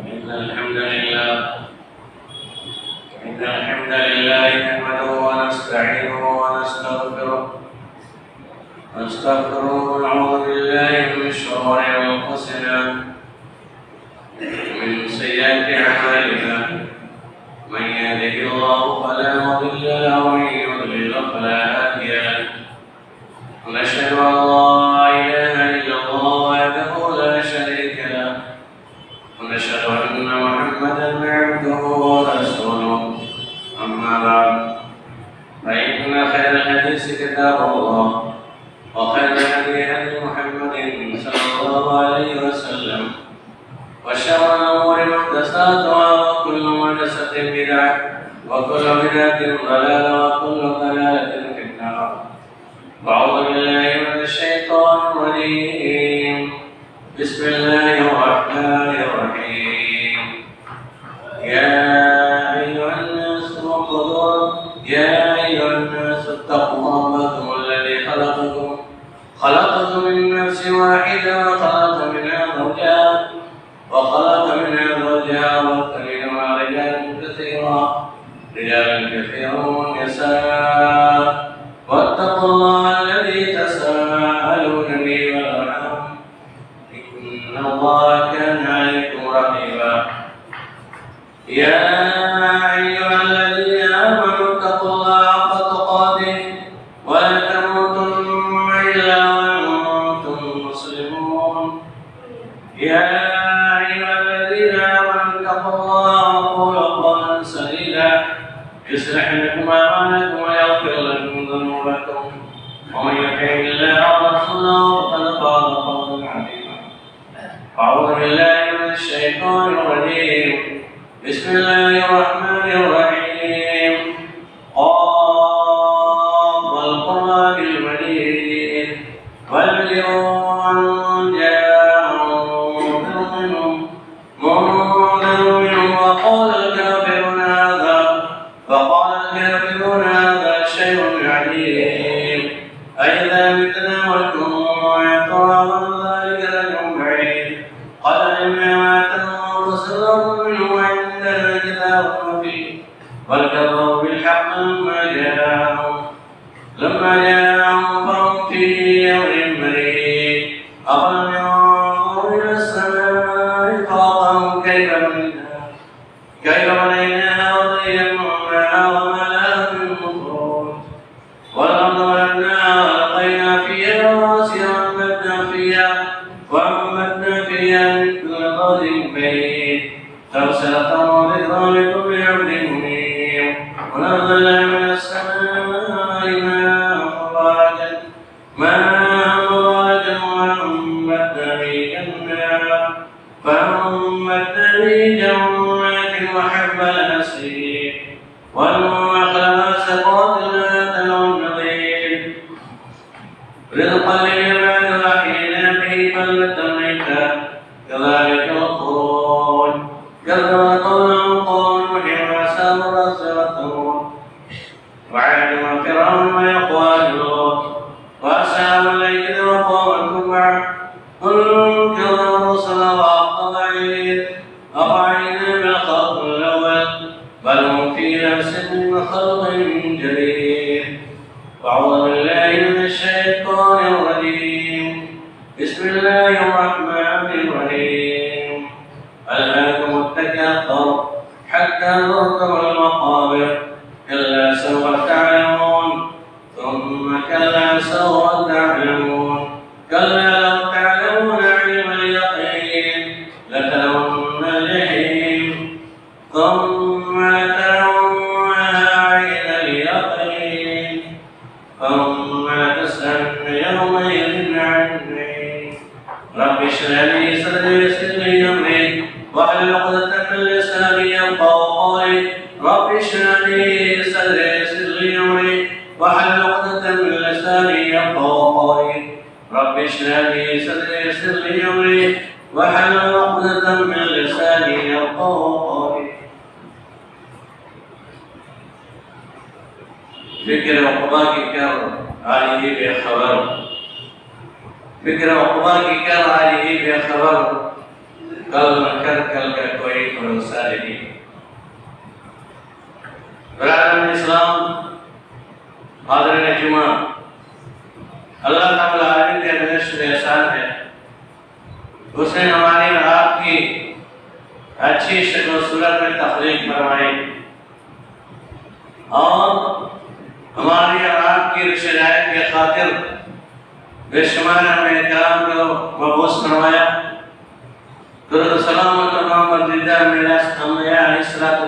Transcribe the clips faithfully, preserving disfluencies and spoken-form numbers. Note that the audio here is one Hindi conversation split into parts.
إن الحمد لله إن الحمد لله نحمده ونستعينه ونستغفره ونستغفره ونعوذ بالله من شرور أنفسنا ومن سيئات أعمالنا من يهده الله فلا مضل له ومن يضلل فلا هادي له ونشهد أن لا إله إلا الله وحده لا شريك له ونشهد أن محمدا عبده ورسوله أما بعد فإن خير الحديث كتاب الله وخير الهدي هدي محمد صلى الله عليه وسلم وشر الأمور محدثاتها وكل محدثة بدعة وكل بدعة ضلالة وكل ضلالة في النار. أعوذ بالله من الشيطان الرجيم. بسم الله الرحمن الرحيم. يا أيها الناس اتقوا يا أيها الناس اتقوا ربكم الذي خلقكم خلقكم من نفس واحدة وخلق منها زوجها وخلق منها زوجها وبث منهما رجالا كثيرا رجالا كثيرا ونساء واتقوا الله الذي تساءلون به والأرحام إن الله كان عليكم رقيبا. يا أيها الذين آمنوا اتقوا الله حق تقاته ولا تموتن إلا وأنتم مسلمون. يا أيها الذين آمنوا اتقوا الله وقولوا قولا سديدا يصلح لكم أعمالكم ويغفر لكم ذنوبكم ومن يطع الله ورسوله فقد فاز فوزا عظيما. أعوذ بالله من الشيطان الرجيم. بسم الله الرحمن الرحيم. قاف والقرآن المجيد والذي جاء منذر منهم وقال الكافرون هذا وقال الكافرون هذا شيء عجيب أئذا متنا وكنا ترابا ذلك لكم بعيد قال إنما تنتصرون منه وعندنا كتاب مبين والكذبوا بالحق لما جاءهم لما جاءهم فهم في يوم مريض. أفلم ينظروا إلى السماء فوقهم كيف بنيناها كيف بنيناها وزيناها وما لها من فروج والأرض مددناها وألقينا فيها رواسي وأنبتنا فيها وأنبتنا فيها من كل زوج بهيج تبصرة وذكرى لكل عبد منيب ونزلنا من السماء ماء مباركا ماء مباركا وأنبتنا به جنات فأنبتنا به جنات وحب الحصيد والنخل باسقات لا تلون نضيد رزقا للعباد وأحيينا به بلدة ميتا كذلك الخروج كذب قومهم قوم نوح وأصحاب الرس وثمود وعاد وفرعون وإخوان لوط وأصحاب الأيكة وقوم تبع كل كذب الرسل وحق وعيد أفعينا بالخلق الأول بل هم في نفس من خلق جديد. أعوذ بالله من الشيطان الرجيم. بسم الله الرحمن الرحيم. ألهاكم التكاثر حتى زرتم المقابر كلا سوف تعلمون ثم كلا سوف تعلمون كلا لو تعلمون علم اليقين لترون الجحيم ثم لترونها عين اليقين ثم لتسألن يومئذ عن النعيم. رب اشرح لي صدري ويسر لي أمري واحلل عقدة من لساني يفقهوا قولي. رب اشرح لي صدري ويسر لي أمري واحلل عقدة من لساني يفقهوا قولي. رب اشرح لي صدري ويسر لي أمري واحلل عقدة من لساني يفقهوا قولي. فكر عقبہ کی کر عالی بے خبر فکر عقبہ کی کر عالی بے خبر کل کر کل کا کوئی तौफीक और सालिहीन। बरादरान इस्लाम, हाज़िरीन जुमा, अल्लाह ताला के बेहद एहसान है, उसने हमारी और आपकी अच्छी शक्ल सूरत में तख्लीक फरमाई और हमारी और आपकी रिश्तेदारी के खातिर बेशुमार हमें इकराम को मबूस फरमाया। दुरूद सलाम और तमाम मर्ज़िदा मेरा अम्बिया अलैहिस्सलातु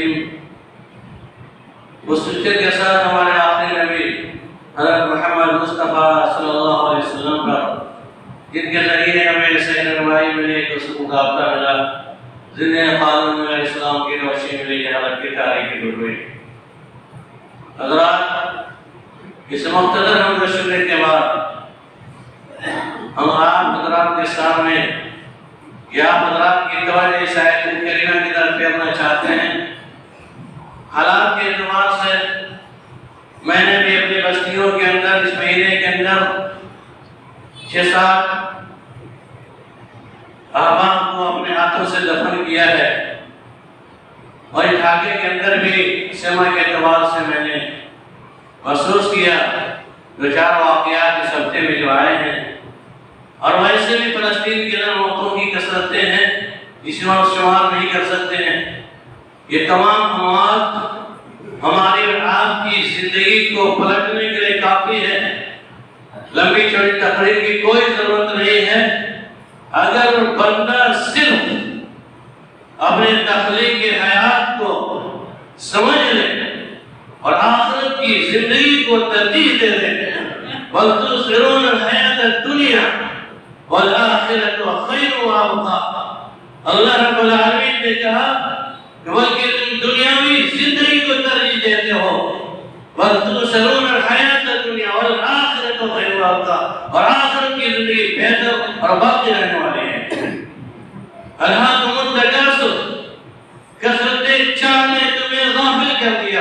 तस्लीम उस सिलसिले के साथ हमारे आखिरी नबी हज़रत मोहम्मद मुस्तफ़ा सल्लल्लाहु अलैहि वसल्लम का, जिनके ज़रिए हमें सही रहनुमाई मिली, उसको मुकाबला मिला, जिन्हें क़ानून मिला, इस्लाम की रोशनी मिली, हज़रत की तारीख़ दूर हुई। हज़रात, इस मुख्तसर हमद शुक्र के बाद हम आप हज़रात के सामने या हज़रात की तवज्जो शायद करीना की तरफ फेरना चाहते हैं। हालात के एतबार से मैंने भी अपनी बस्तियों के अंदर इस महीने के अंदर छः सात अहबाब को अपने हाथों से दफन किया है और इस ढाके के अंदर भी समय के एतबार से मैंने महसूस किया दो चार वाक़यात इस हफ्ते में जो आए हैं, और वैसे भी फ़लस्तीन के अंदर मौतों की कसरतें हैं, इस वक्त शुमार नहीं कर सकते हैं। ये तमाम अमवात हमारी और आपकी ज़िंदगी को पलटने के लिए काफ़ी है। लंबी चौड़ी तकरीर की कोई ज़रूरत नहीं है। अगर बंदा सिर्फ अपने तख्लीक की हयात को समझ ले और आखिरत की ज़िंदगी को तरजीह दे दे, बल तुसिरून हयात दुनिया वल आखिरतु खैरु व अबक़ा। अल्लाह रब्बुल आलमीन ने कहा कि बल्कि तुम दुनियावी जिंदगी को तरजीह देते हो, बल तुसिरून हयात दुनिया वल आखिरतु खैरु व अबक़ा, और आखिरत की जिंदगी बेहतर और बाकी रहने वाली है। अल्हाकुमुत तकासुर, कसरतें चाह ने तुम्हें गाफिल कर दिया,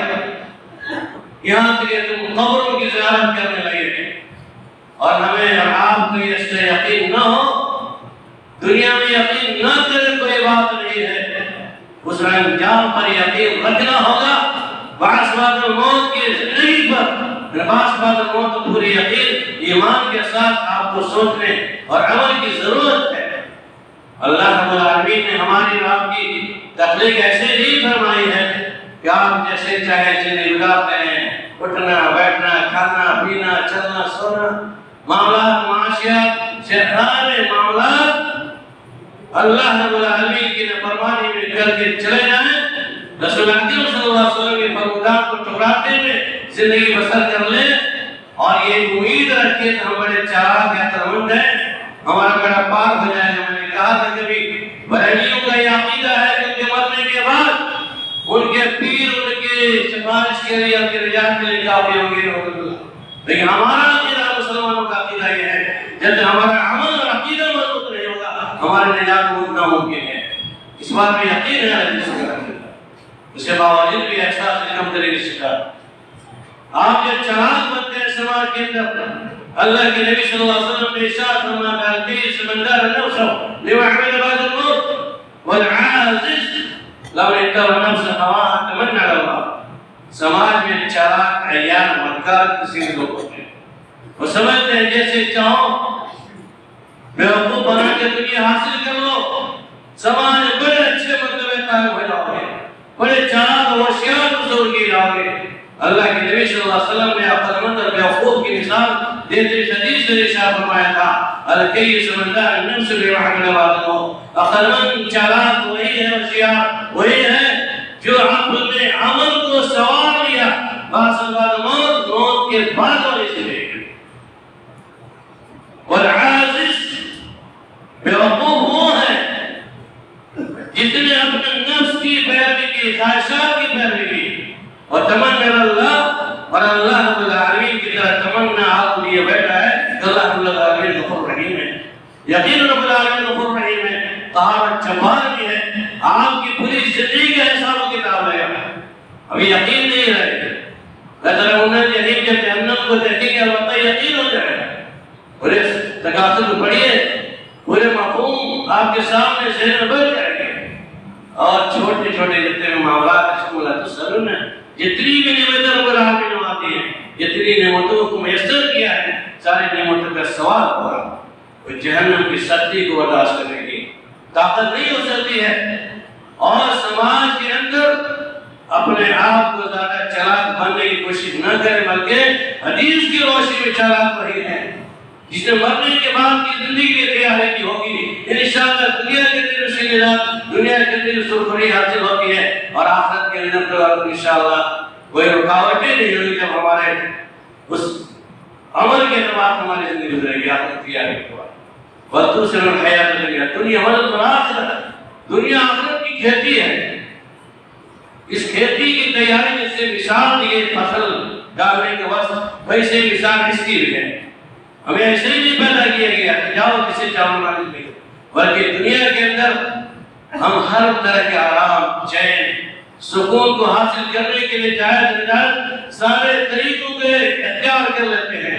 यहाँ तक कि तुम कब्रों की ज़ियारत करने लगे। और हमें और आपको इससे यकीन न हो, दुनिया में यकीन न करे कोई बात नहीं है, उस अंजाम पर यकीन रखना होगा। बास बाद मौत की जिंदगी पर, बास बाद मौत पूरी यकीन ईमान के साथ आपको सोचने और अमल की जरूरत है। अल्लाह रब्बुल आलमीन ने हमारी और आपकी तख्लीक ऐसे ही फरमाई है कि आप जैसे चाहे जिंदगी गुजारते हैं, उठना बैठना खाना पीना चलना सोना, मामलात माशियात से सारे मामलात अल्लाह रब्बुल आलमीन की नाफरमानी में करके चले जाएं, रसूल अकरम सल्लल्लाहु अलैहि वसल्लम के फरमान को ठुकराते हुए जिंदगी बसर कर ले, और ये उम्मीद रखे कि हम बड़े चालाक या तमन्ना है, हमारा बेड़ा पार हो जाएगा। मैंने कहा था कभी बरेलियों का ये अकीदा है कि उनके मरने के बाद उनके पीर उनके सिफारिश के लिए, उनके निजात के लिए काफी होंगे। लेकिन हमारा अकीदा, मुसलमानों का अकीदा ये है, जब तक हमारा अमल और अकीदा मजबूत नहीं होगा, हमारे निजात को नामुमकिन है। इस बात में यकीन है। उसके बावजूद भी एहसास कम तरीके से शिकार आप जब चालाक बनते हैं समाज के अंदर, अल्लाह के नबी सल्लल्लाहु अलैहि वसल्लम ने इरशाद फरमाया कि समंदर नफ्सो लिमहमिल बाद मौत वल आजिज लव इतना नफ्स हवा तमन्ना अल्लाह। समाज में चालाक अय्यार मक्कार किसी लोग होते हैं, वो समझते हैं जैसे चाहो बेवकूफ बना के दुनिया हासिल कर लो, समाज में बड़े अच्छे मर्तबे कायम हो जाओगे, बड़े चालाक होशियार बुजुर्ग की जाओगे। अल्लाह के नबी सल्लल्लाहु अलैहि वसल्लम ने अक्लमंद और बेवकूफ की मिसाल देते हुए हदीस में इरशाद फरमाया था, अल-कय्यिस मन ला नफ्स बिमहमिल बाद मौत। अक्लमंद चालाक वही है, होशियार वही है जो अक्ल में अमल को सवार लिया बाद मौत, मौत के बाद वाले से। और आजिज बेवकूफ वो है जिसने अपने नफ्स की पैरवी की, ख्वाहिशात की पैरवी की, और तमन्ना अल्लाह और अल्लाह रब्बुल आलमीन की तरफ तमन्ना आप लिए बैठा है। अल्लाह रब्बुल आलमीन गफूर रहीम है, यकीन रब्बुल आलमीन गफूर रहीम है, तहारत जब्बार भी है, आपकी पूरी जिंदगी का हिसाब किताब है। अभी यकीन नहीं है, लतरउन्नल जहीम जब जहन्नम को देखेंगे अलबत्ता यकीन हो जाएगा। पूरे तकासुर पढ़िए, पूरे मफहूम आपके सामने ज़हन में बैठ जाएंगे। और छोटे छोटे जितने मामला तो सर ने जितनी भी नेमतें रब्बुल आलमीन ने आती हैं, जितनी नेमतों को मैसर किया है, सारी नेमतों का सवाल हो रहा वो जहन्नम की सख्ती को बर्दाश्त करने की ताकत नहीं हो सकती है। और समाज के अंदर अपने आप को ज्यादा चालाक बनने की कोशिश न करें, बल्कि हदीस की रोशनी में चालाक रही है। जिसने मरने के बाद की जिंदगी की तैयारी की होगी, इंशाअल्लाह दुनिया के अंदर उसकी निजात, दुनिया के अंदर सुरखुरी हासिल होती है और आखिरत के अंदर तो इंशाअल्लाह कोई रुकावटें नहीं होगी। जब हमारे उस अमल के बाद हमारी जिंदगी गुजरेगी आखिरत की तैयारी के बाद वह दूसरे हयात दुनिया दुनिया अमल आखिरत दुनिया आखिरत की खेती है। इस खेती की तैयारी जैसे मिसाल दिए फसल डालने के वक्त, वैसे मिसाल इसकी भी है। हमें ऐसे ही नहीं पैदा किया गया कि जाओ किसी चावल वाले में, बल्कि दुनिया के अंदर हम हर तरह के आराम, चैन, सुकून को हासिल करने के लिए जायज निजायज सारे तरीकों के इख्तियार कर लेते हैं।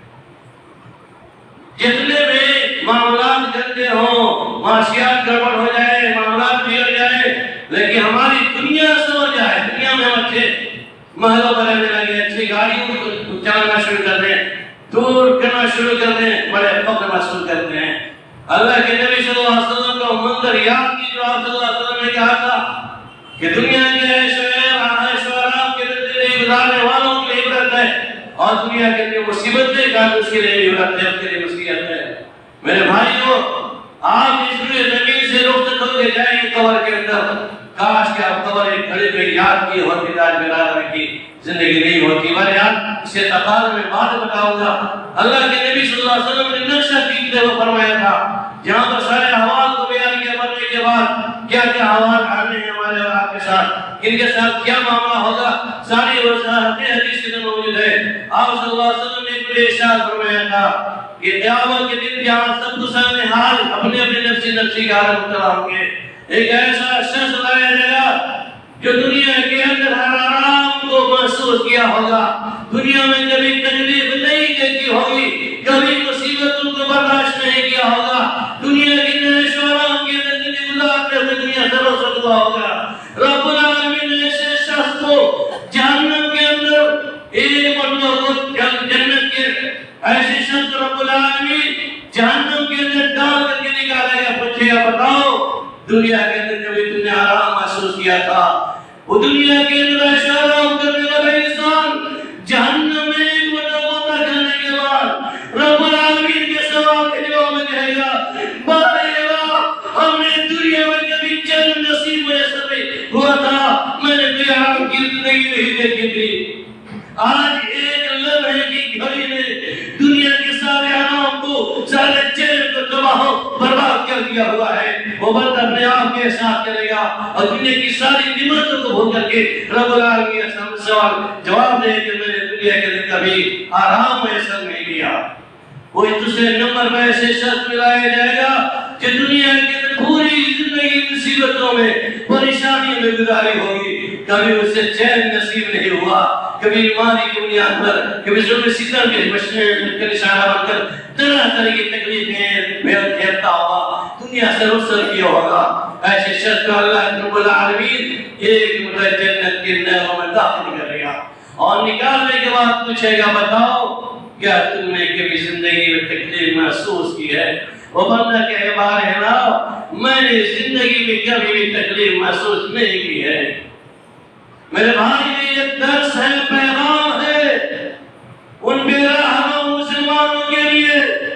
जितने भी मामलात करते हो, माशियात गड़बड़ हो जाए, मामलात बिगड़ जाए, लेकिन हमारी दुनिया समझ जाए, दुनिया में हम अच्छे महलों में रहने लगे, अच्छी गाड़ियों को चलाना शुरू कर दें, दूर करना शुरू कर दें, बड़े फख्र महसूस करते हैं। अल्लाह के नबी सल्लल्लाहु अलैहि वसल्लम का मंजर याद कीजिए, आप सल्लल्लाहु अलैहि वसल्लम ने कहा था कि दुनिया के ऐश्वर्य के लिए गुजारने वालों के लिए इबरत है और दुनिया के लिए मुसीबतें का उसके लिए इबरत है, उसके लिए मुसीबत है। मेरे भाइयों, आप इस जमीन से रुख करके जाएंगे कब्र के अंदर, काश के आप कब्र एक घड़ी में याद किए होते, आज मेरा की जिंदगी नहीं होती। मैं यार इसे तकाल में बात बताऊंगा। अल्लाह के नबी सल्लल्लाहु अलैहि वसल्लम ने नक्शा खींचते हुए फरमाया था, जहां पर सारे अहवाल को बयान किया, मरने के बाद क्या क्या अहवाल आने हैं हमारे और आपके साथ, इनके साथ क्या मामला होगा, सारी वजाहतें हदीस के अंदर मौजूद है। आप सल्लल्लाहु अलैहि वसल्लम ने पूरे इरशाद फरमाया था कि क़यामत के दिन जहां सब कुछ सामने हाल अपने अपने नफ्सी नफ्सी का हाल मुतला होंगे, एक ऐसा शख्स लाया जाएगा जो दुनिया के अंदर हर आराम को महसूस किया होगा, दुनिया में कभी तकलीफ नहीं देखी होगी, कभी मुसीबतों को बर्दाश्त नहीं किया होगा, दुनिया की ऐशो-आराम के अंदर जिंदगी गुजारते हुए दुनिया से रुखसत हुआ होगा। रब्बुल आलमीन ने ऐसे शख्स को जहन्नम के अंदर एक मरतबा को जन्नत के ऐसे शख्स रब्बुल आलमीन जहन्नम के अंदर डाल करके निकालेगा। पूछेगा, बताओ दुनिया के अंदर जब तुमने आराम महसूस किया था, वो दुनिया के अंदर ऐशो आराम करने वाला इंसान जहन्नम में एक मरतबा करने के बाद रब्बुल आलमीन के सवाल के जवाब में कहेगा, बारेगा हमने दुनिया में कभी चैन नसीब मैसर नहीं हुआ था, मैंने कोई आराम की जिंदगी नहीं देखी थी। आज एक लम्हे की घड़ी ने दुनिया के सारे आराम को, सारे चैन को तबाह बर्बाद कर दिया हुआ है। वो बंदा अपने आप के साथ करेगा और दुनिया की सारी निमतों को भूल करके रब्बुल आलमीन के सवाल जवाब दे कि मैंने दुनिया के अंदर कभी आराम मैसर नहीं किया। वो दूसरे नंबर पर ऐसे शख्स मिलाया जाएगा कि दुनिया के पूरी जिंदगी मुसीबतों में, परेशानियों में गुजारी होगी, कभी उसे चैन नसीब नहीं हुआ, कभी बीमारी की बुनियाद पर, कभी जुल्म सितम के बचने का निशाना बनकर तरह तरह की तकलीफें में झेलता होगा, दुनिया से रुखसत किया होगा। ऐसे शख्स को अल्लाह रब्बुल आलमीन एक मुद्दा जन्नत के नहरों में दाखिल करेगा और निकालने के बाद पूछेगा, बताओ क्या तुमने कभी जिंदगी में तकलीफ महसूस की है? वो बंदा कहे, बारे ना मैंने जिंदगी में कभी भी तकलीफ महसूस नहीं की है। मेरे भाई, ये दर्स है, पैगाम है उन बेरहम मुसलमानों के लिए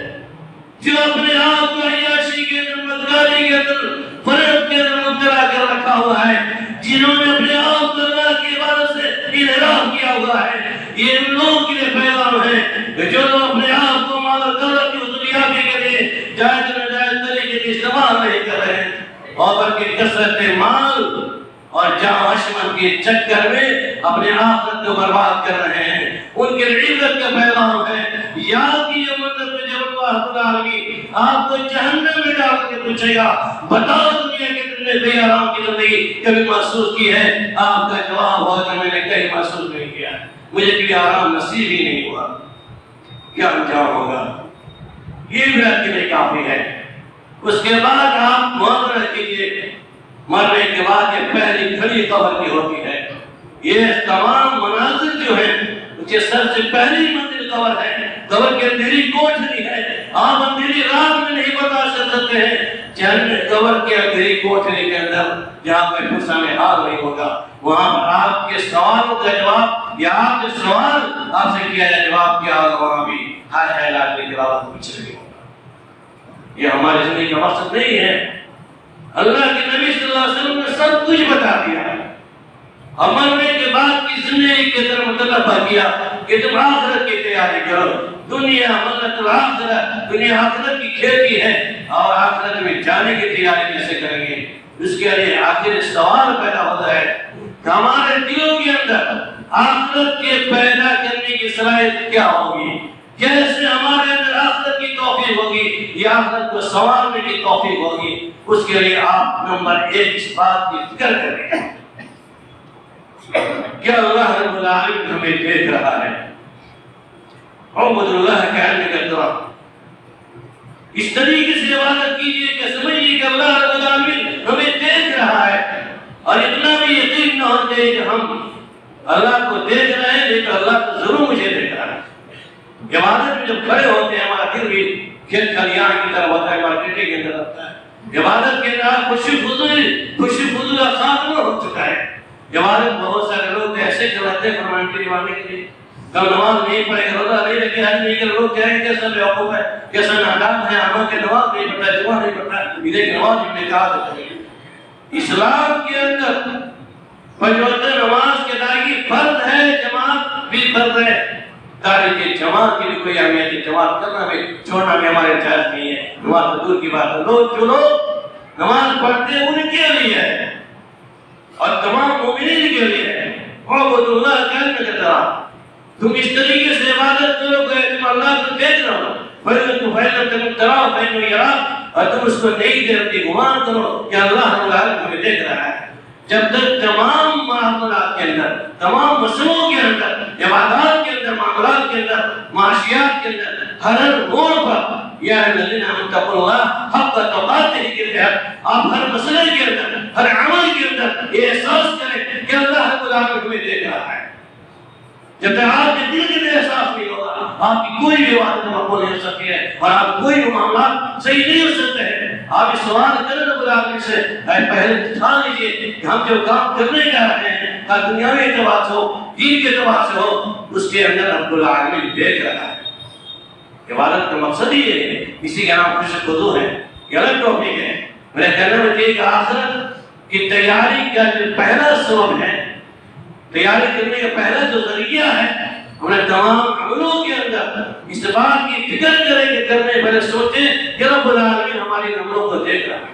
जो अपने आप को अय्याशी के अंदर, मदगारी के अंदर, फरेब के अंदर मुब्तला कर रखा हुआ है, जिन्होंने अपने आप को अल्लाह की इबादत से इनहराफ किया हुआ है। ये उन लोगों के लिए पैगाम है जो लोग अपने आप को माला दौलत की हुजूरियाती के लिए जायज नाजायज तरीके से इस्तेमाल नहीं कर रहे हैं और बल्कि कसरत माल और जान अशमन के चक्कर में अपने आखिरत को बर्बाद कर रहे हैं। उनके इज्जत का पैगाम है, याद कीजिए मतलब जब अल्लाह रब्बुल आलमीन आपको जहन्नम में डाल के पूछेगा, बताओ दुनिया के तुमने बेआराम की जिंदगी कभी महसूस की है? आपका जवाब होगा, मैंने कहीं महसूस नहीं किया, मुझे कभी आराम नसीब ही नहीं हुआ। क्या अंजाम होगा? ये भी आपके लिए काफी है। उसके बाद आप मुआमला कीजिए मरने के बाद ये पहली घड़ी कब्र की होती है। ये तमाम मनाजिर जो है उसके सबसे पहली मंजिल कब्र है। कब्र के अंधेरी कोठरी है। आप अंधेरी रात में नहीं बर्दाश्त कर सकते हैं। जन्नत कब्र के अंधेरी कोठरी के अंदर जहाँ पे गुस्सा में हाल नहीं होगा, वहाँ पर आपके सवालों का जवाब या आपके सवाल आपसे किया जाए जवाब क्या होगा, वहाँ भी हाय हाय लाख के अलावा कुछ नहीं होगा। ये हमारी जिंदगी का मकसद नहीं है। अल्लाह के नबी सल्लल्लाहु अलैहि वसल्लम ने सब कुछ बता दिया। मरने के बाद की जिंदगी के तरफ मुतलबा किया कि तुम आखिरत की तैयारी करो। दुनिया मतलब आखिरत, दुनिया आखिरत की खेती है और आखिरत में जाने की तैयारी कैसे करेंगे, उसके लिए आखिर सवाल पैदा होता है कि हमारे दिलों के अंदर आखिरत के पैदा करने की सलाहियत क्या होगी, कैसे हमारे अंदर आखिरत की तौफीक होगी या आखिरत को संवारने की तौफीक होगी। उसके लिए आप नंबर एक इस बात की फिक्र करें क्या अल्लाह रब्बुल आलमीन हमें देख रहा है। अल्लाह कहने का दुआ इस तरीके से इबादत कीजिए कि समझिए कि अल्लाह रब्बुल आलमीन हमें देख रहा है और इतना भी यकीन न हो जाए कि हम अल्लाह को देख रहे हैं लेकिन अल्लाह तो जरूर मुझे देख रहा है। इबादत में जब खड़े होते हैं हमारा दिल भी खेत खलियान की तरह होता है, मार्केटिंग के अंदर होता है। इबादत के अंदर खुशी फुजूल खुशी फुजूल का खात्मा हो चुका है। इबादत बहुत सारे लोग ऐसे चलाते हैं फरमाइश निभाने के लिए, कल नमाज नहीं पढ़े, रोजा नहीं रखे, हज नहीं करे, लोग कहेंगे कैसा बेवकूफ है, कैसा नादान है, हमें के नमाज नहीं पढ़ता, जुमा नहीं पढ़ता, इधर की नमाज हमने कहा था। इस्लाम के अंदर फजर नमाज के अदायगी फर्ज है, जमात भी फर्ज है। तारीख के जमात की भी कोई अहमियत है, जमात करना भी छोड़ना भी हमारे जायज नहीं है। नमाज तो दूर की बात है। लोग जो लोग नमाज पढ़ते हैं उनके लिए है और तमाम मोमिनीन के लिए है। अल्लाह कहने लगा तुम इस तरीके से इबादत करोगे तुम अल्लाह को देख रहे हो, फिर तुम फैल तुम तराव फैल यरा और तुम उसको नहीं देखते गुमान करो कि अल्लाह तुम्हें देख रहा है। जब तक तमाम मामलात के अंदर, तमाम मसलों के अंदर, इबादत के अंदर, मामलात के अंदर, माशियात के अंदर हर मोड़ पर या लज़ीना अमतकुल्लाह हक़्क़ तुक़ातिही के तहत आप हर मसले के अंदर, हर अमल के अंदर ये एहसास करें कि अल्लाह रब्बुल आलमीन तुम्हें देख रहा है। जब तक आपके दिल के अंदर एहसास नहीं होगा आपकी कोई भी बात मकबूल नहीं हो सकती है और आप कोई भी मामला सही नहीं हो सकते हैं। आप इस सवाल करें रब्बुल आलमीन से, पहले ठान लीजिए कि हम जो काम करने जा रहे हैं का दुनियावी एतबार से हो, दीन के एतबार से हो, उसके अंदर रब्बुल आलमीन देख रहा है। इबादत का मकसद ही है, इसी का नाम खुश खुदू है। ये अलग टॉपिक है। मेरे कहने में कि आखिरत की तैयारी का जो पहला सबब है, तैयारी करने का पहला जो जरिया है, हमने तमाम अमलों के अंदर इस बात की फिक्र करें कि करने पहले सोचें कि रब्बुल आलमीन हमारे अमलों को देख रहा है।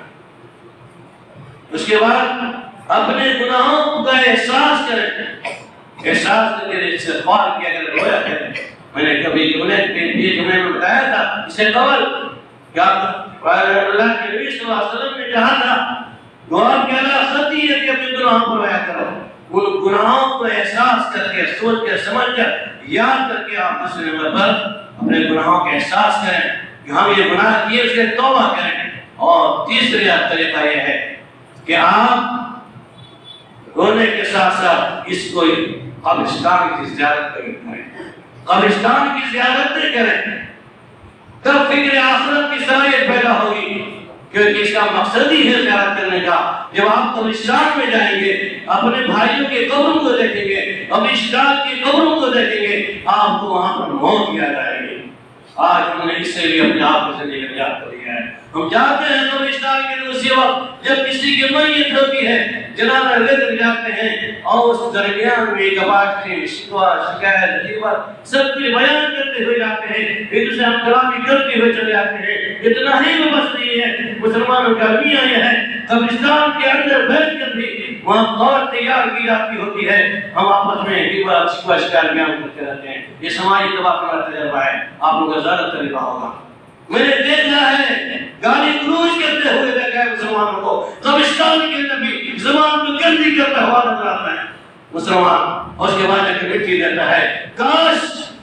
उसके बाद अपने गुनाहों का एहसास करें, एहसास करके इस्तिग़फ़ार किया करें, रोया करें। मैंने कभी जुमले ये जुमले में बताया था इसे कबल क्या अल्लाह के नबी सल्लल्लाहु अलैहि वसल्लम ने कहा था गौर के अल्लाह सती है कि अपने गुनाहों पर रोया करो। उन गुनाहों को एहसास करके, सोच कर, समझ कर, याद करके आप दूसरे नंबर पर अपने गुनाहों का एहसास करें कि हम ये गुनाह किए, उसके तौबा करें। और तीसरा तरीका यह है कि आप रोने के साथ साथ इसको कब्रिस्तान की ज़ियारत करें, कब्रिस्तान की ज़ियारत करें, तब फिक्र आखिरत की सलाहियत पैदा होगी। क्योंकि इसका मकसद ही है ज़ियारत करने का। जब आप कब्रिस्तान में जाएंगे, अपने भाइयों के कब्रों को देखेंगे, कब्रिस्तान की कब्रों को देखेंगे, आपको वहां पर मौत याद आएगी। आज हमने इससे भी अपने आप को जिंदगी याद कर लिया है। हम जाते हैं कब्रिस्तान के उसी वक्त जब किसी की मैयत होती है, जनाजा लेकर जाते हैं और उस दरमियान में कबाड़ी, शिकवा, शिकायत, जीवन सब कुछ बयान करते हुए जाते हैं, एक दूसरे हम कलामी करते हुए चले जाते हैं। इतना ही वो बस नहीं है, मुसलमानों का भी आया है कब्रिस्तान के अंदर बैठ कर भी वहाँ कब्र तैयार की जाती होती है। हम आपस में जीवन शिकवा, शिकायत बयान करते रहते हैं। ये समाज तबाह का तजुर्बा है, आप लोगों का ज़्यादा तजुर्बा होगा। मैंने देखा है गाली गलौज करते हुए देखा है मुसलमानों को, कब्रिस्तान के अंदर भी ज़बान को गंदी करता हुआ नजर आता है मुसलमान। और उसके बाद जाकर मिट्टी देता है। काश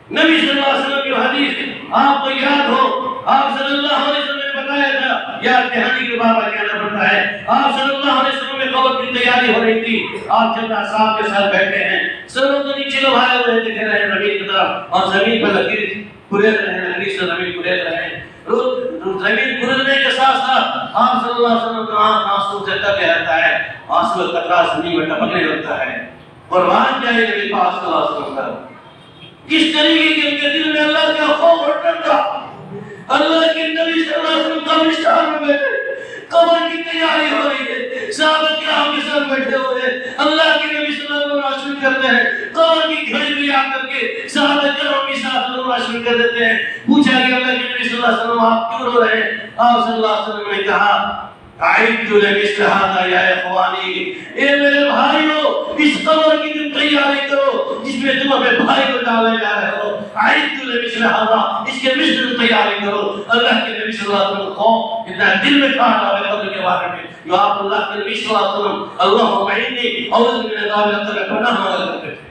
नबी सल्लल्लाहु अलैहि वसल्लम की हदीस आपको याद हो, आप सल्लल्लाहु अलैहि वसल्लम ने बताया था, यार कहानी के बाबा कहना पड़ता है, आप सल्लल्लाहु अलैहि वसल्लम में कब्र की तैयारी हो रही थी, आप जन्नत साहब के साथ बैठे हैं, सरों के नीचे लुभाए हुए दिख रहे हैं जमीन की तरफ, और जमीन पर लकीर कुरेद रहे हैं, लकीर से जमीन कुरेद रहे हैं। जमीन कुरेदने के साथ साथ आप सल्लल्लाहु अलैहि वसल्लम का आंख आंसू से तक रहता है, आंसू का कतरा जमीन में टपकने लगता है। कुर्बान जाए नबी पाक सल्लल्लाहु अलैहि वसल्लम का, किस तरीके के उनके दिल में अल्लाह का खौफ और डर था। अल्लाह के नबी सल्लल्लाहु अलैहि वसल्लम कब्रिस्तान में बैठे, कब्र की तैयारी हो रही है, सहाबा किराम के साथ बैठे हुए हैं, अल्लाह के नबी सल्लल्लाहु अलैहि वसल्लम शुरू करते हैं, कब्र की घड़ी में आकर के सहाबा किराम के साथ रोना शुरू कर देते हैं। पूछा कि अल्लाह के नबी सल्लल्लाहु अलैहि वसल्लम आप क्यों रो रहे हैं? आप सल्लल्लाहु अलैहि वसल्लम ने कहा, आइदु लमिस्ल हादा या इखवानी, ए मेरे भाइयों, इस कब्र की तुम तैयारी करो जिसमें तुम अपने भाई को डाले जा रहे हो, आइदु लमिस्ल हादा, इसके मिस्ल तैयारी करो। अल्लाह के नबी सल्लल्लाहु अलैहि वसल्लम को इतना दिल में था कब्र के बारे में, जो आप अल्लाह के नबी सल्लल्लाहु अलैहि वसल्लम अल्लाहुम्मा इन्नी औज़ु मिन अज़ाबिल क़ब्र पनाह मांगा करते थे।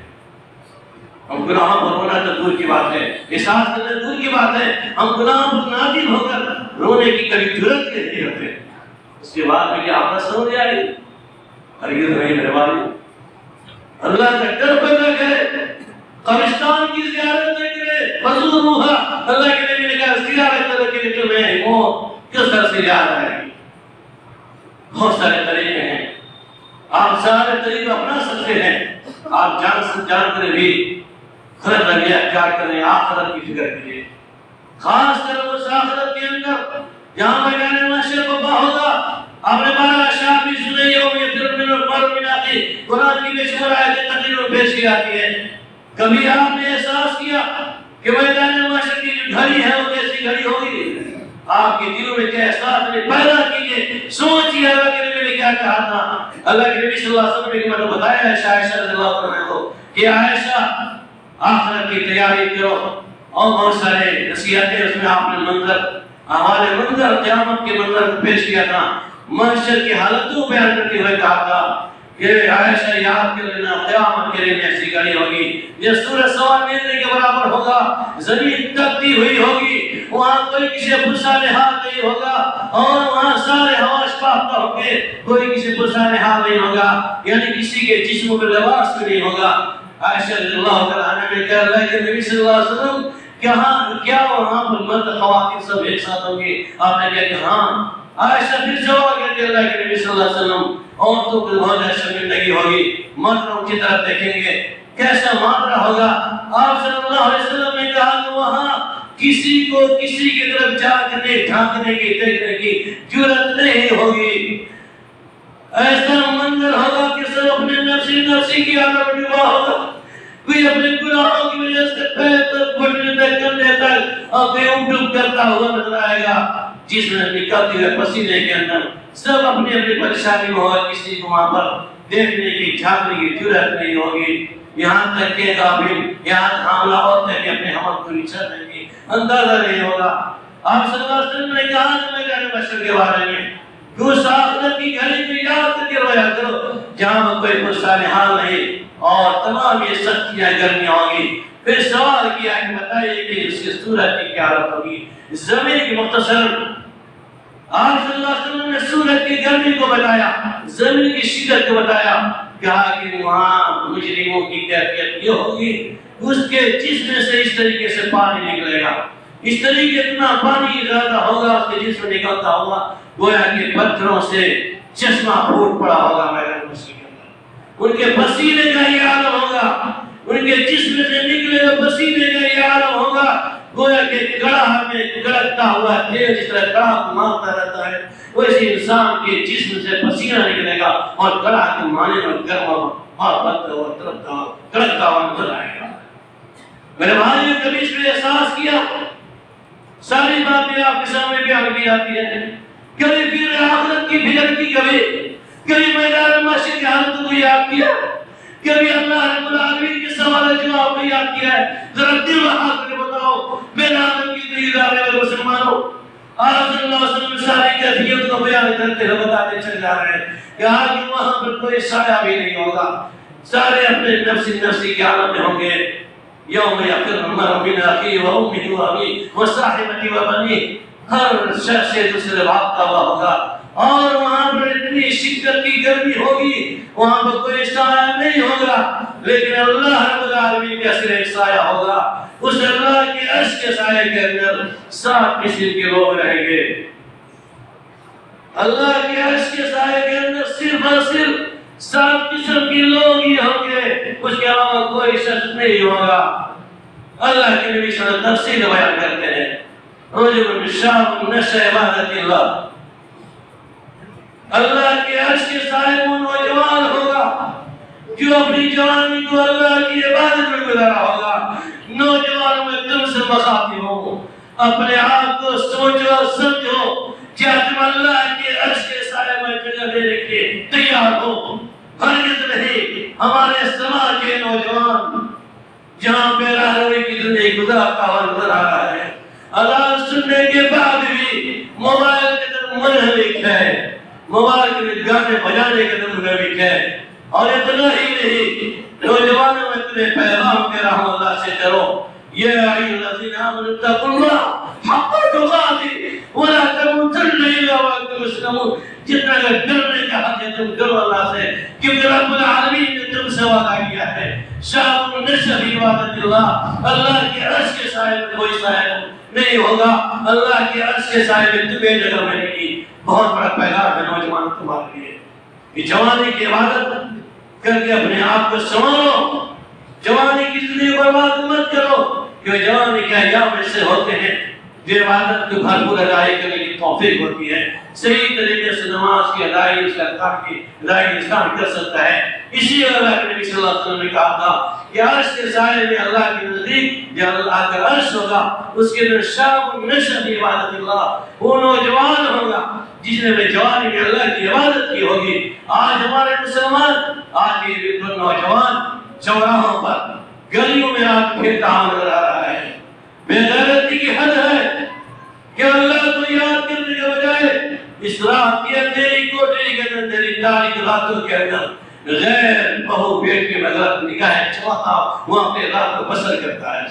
हम गुनाह पर रोना तो दूर की बात है, एहसास करना दूर की बात है, हम गुनाह पर नादिम होकर रोने की कभी जरूरत नहीं रखते। उसके बाद में क्या आपका समझ आए? हरगिज़ नहीं मेरे भाई, अल्लाह का डर पैदा करे, कब्रिस्तान की ज़ियारत न करे, फज़ूरूहा, अल्लाह के नबी ने कहा ज़ियारत करके निकले, वो किस तरह से याद आएगी? बहुत सारे तरीके हैं, आप सारे तरीके अपना सकते हैं, आप जान से जान कर भी गलत रवैया इख्तियार करें, आखिरत की फिक्र कीजिए, खासकर उस आखिरत के अंदर जहाँ मैदान महशर बपा होगा। आपने बारह शाह भी सुने होंगे, फिर मिनट पर मिनाती कुरान की बेशुमार आयतें तकरीर पेश की जाती है। कभी आपने एहसास किया कि मैदान महशर की जो घड़ी है वो कैसी घड़ी होगी? आपके दिलों में क्या एहसास है? पैदा कीजिए, सोचिए अल्लाह के नबी ने क्या कहा था। अल्लाह के नबी सल्लल्लाहु अलैहि वसल्लम ने मतलब बताया है आयशा रज़ियल्लाहु अन्हा को कि आयशा आखिरत की तैयारी करो, और बहुत सारे नसीहतें उसमें आपने मंजर हमारे मंजर क़यामत के मंजर को पेश किया था, महशर की हालतों बयान करते हुए कहा था कि आयशा याद कर लेना, क़यामत के दिन ऐसी घड़ी होगी, ये सूरज सवा मेरे के बराबर होगा, जमीन तपती हुई होगी, वहाँ कोई किसी पुरसाने हाल नहीं होगा, और वहाँ सारे हवास पाफ्ता होंगे, कोई किसी पुरसाने हाल नहीं होगा, यानी किसी के जिस्म में लिबास भी नहीं होगा। आयशा रज़ियल्लाहु अन्हा ने कहा, अल्लाह के नबी सल्लल्लाहु अलैहि वसल्लम कहाँ क्या वहाँ पर मर्द ख़वातीन सब एक साथ होंगे? आपने क्या कहा? हाँ। आयशा फिर जवाब करती है, अल्लाह के नबी सल्लल्लाहु अलैहि वसल्लम औरतों की बहुत शर्मिंदगी होगी, मर्दों की तरफ देखेंगे, कैसा मामला होगा? आप सल्लल्लाहु अलैहि वसल्लम ने कहा कि वहाँ किसी को किसी की तरफ झांकने झांकने की देखने की जुर्रत नहीं होगी। ऐसा मंजर होगा कि सब अपने नफ्सी नफ्सी की आग में डूबा होगा, कोई अपने गुनाहों की वजह से पैर तक घुटने तक कंधे तक और बेहोश डूब करता हुआ नजर आएगा, जिसमें निकलते हुए पसीने के अंदर सब अपनी अपनी परेशानी में होगा, किसी को वहां पर देखने की झांकने की जुर्रत नहीं होगी। यहाँ तक के गाभिन यहाँ हमला औरतें भी अपने हमल को निछा देंगी, अंदाजा नहीं होगा। आप सल्लल्लाहु अलैहि वसल्लम ने कहा कि मैं जाने बशर के बारे में उस आखिरत की घड़ी में याद करके रोया करो जहाँ कोई पुरसाने हाल नहीं और तमाम ये सख्तियाँ गर्मियाँ होगी। फिर सवाल किया कि बताइए कि उसकी सूरत की क्या हालत होगी? जमीन की मुख्तसर आप सल्लल्लाहु अलैहि वसल्लम ने सूरत की गर्मी को बताया, जमीन की शिद्दत को बताया, कहा कि वहाँ मुजरिमों की कैफियत ये होगी, उसके जिस्म से इस तरीके से पानी निकलेगा, इस तरीके इतना पानी ज्यादा होगा उसके जिस्म निकलता होगा गोया के पत्थरों से चश्मा फूट पड़ा होगा मैदान मस्जिद के अंदर। उनके पसीने का ये आलम होगा, उनके जिस्म से निकले हुए पसीने का ये आलम होगा, गोया के कड़ाह में कड़कता हुआ तेल जिस तरह कड़ाह मारता रहता है, वैसे इंसान के जिस्म से पसीना निकलेगा और कड़ाह के माने में गर्म और बदता हुआ तरकता हुआ कड़कता हुआ नजर आएगा। मेरे भाई ने कभी इसमें एहसास किया? सारी बातें आपके सामने बयान की जाती है, कभी फिर आखिरत की फिक्र की, कभी कभी मैदान महशर की हालत को याद किया, कभी अल्लाह रब्बुल आलमीन के सवाल जवाब को याद किया है? जरा दिल लगा कर बताओ मेरे आदम की दीदार वाले मुसलमानों। आप सल्लल्लाहु अलैहि वसल्लम सारी कैफियत को बयान करते हुए बताते चले जा रहे हैं कि आज वहां पर कोई साया भी नहीं होगा, सारे अपने नफ्सी नफ्सी की हालत में होंगे। यौम यफ़िर्रुल मर्'उ मिन अख़ीहि व उम्मिहि व अबीहि व साहिबतिहि व बनीहि, हर शख्स से दूसरे भागता हुआ होगा। और वहाँ पर इतनी शिद्दत की गर्मी होगी, वहाँ पर कोई साया नहीं होगा, लेकिन अल्लाह रब्बुल आलमीन का सिर्फ साया होगा। उस अल्लाह के अर्श के साये के अंदर सात किस्म के लोग रहेंगे। अल्लाह के अर्श के साये के अंदर सिर्फ और सिर्फ सात किस्म के लोग ही होंगे, उसके अलावा कोई शख्स नहीं होगा। अल्लाह के नबी सल्लल्लाहु अलैहि वसल्लम तफसील बयान करते हैं, रजुल शाबुन नशअ इबादतिल्लाह, अल्लाह के अर्श के साये में नौजवान होगा जो अपनी जवानी को अल्लाह की इबादत में गुजारा होगा। नौजवान में तुमसे मुखातिब हूं, अपने आप को सोचो और समझो, क्या तुम अल्लाह के अर्श के साये में जगह देने के लिए तैयार हो? हरगिज़ नहीं। हमारे समाज के नौजवान जहाँ पे रहने की जिंदगी गुजारता हुआ नजर आ रहा है, अज़ान सुनने के बाद भी मोबाइल के तरफ मुनहमिक है, मोबाइल के गाने बजाने के तरफ मुनहमिक है। और इतना ही नहीं, नौजवानों में तुम्हें पैगाम के रहमतुल्लाह से करो, ये अय्युहल्लज़ीना आमनू तक़ुल्लाह हक़्क़ तुक़ातिह व ला तमूतुन्ना इल्ला व अंतुम मुस्लिमून। जितना डरने का हक है तुम डरो अल्लाह से, क्योंकि रब्बुल आलमीन ने तुमसे वादा किया है, शाबुन नशअ फी इबादतिल्लाह, अल्लाह के अर्श के साये में कोई साया नहीं होगा, अल्लाह के अर्श के साये में तुम्हें जगह मिलेगी। बहुत बड़ा पैगाम है नौजवान तुम्हारे लिए कि जवानी की इबादत करके अपने आप को संवारो, जवानी की जिंदगी बर्बाद मत करो, क्योंकि जवानी के अय्याम ऐसे होते हैं जो इबादत को भरपूर अदाई करने की तौफीक होती है, सही तरीके से नमाज की अदाई उसका काम की अदाई इंसान कर सकता है। इसी अल्लाह के नबी सल्लल्लाहु अलैहि वसल्लम ने कहा था कि अर्श के साये में अल्लाह के नजदीक जो अल्लाह का अर्श होगा उसके अंदर शाबुन नशअ फी इबादतिल्लाह, वो नौजवान होगा जिसने में जवानी में अल्लाह की इबादत की होगी। आज हमारे मुसलमान, आज ये बिल्कुल नौजवान चौराहों पर गलियों में आज फिरता नजर आ रहा है। बेगैरती की हद है कि अल्लाह को याद करने के बजाय इस रात की अंधेरी कोठरी के अंदर, अंधेरी तारीख रातों के अंदर गैर बहू बेटी में गलत निगाहें चलाता वो अपने रात को बसर करता है।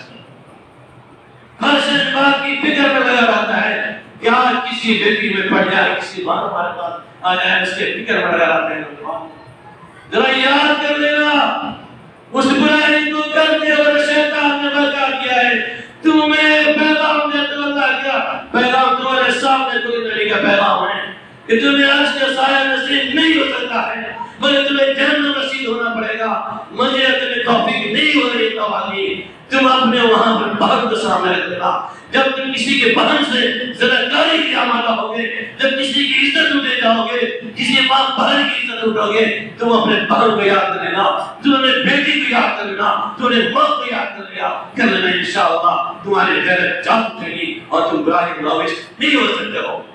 हर शख्स बात की फिक्र में लगा रहता है कि आज किसी बेटी में पड़ जाए, किसी बार हमारे पास आ जाए, उसके फिक्र में लगा रहते हैं। जरा याद कर लेना उस बुराई को करते और शैतान ने बता किया है, तुम्हें पैगाम देते अल्लाह क्या पैगाम तुम्हारे सामने कोई नबी का पैगाम है कि तुम्हें अर्श का साया नसीब नहीं हो सकता है, बल्कि तुम्हें जन्नत नसीब होना पड़ेगा। मुझे तुम्हें तौफीक नहीं हो रही तवाली, तुम अपने वहां पर बहन को सामने रख देना। जब तुम किसी के बहन से ज़िनाकारी की आमादा होगे, जब किसी की इज्जत उठे जाओगे, किसी माँ बहन की इज्जत उठोगे, तुम अपने बहन को याद कर लेना, तुम अपने बेटी को याद कर लेना, तुम अपने माँ को याद कर लेना कर लेना इंशाअल्लाह तुम्हारी गैरत जाग उठेगी और तुम बुराई के मुलाविस नहीं हो सकते हो।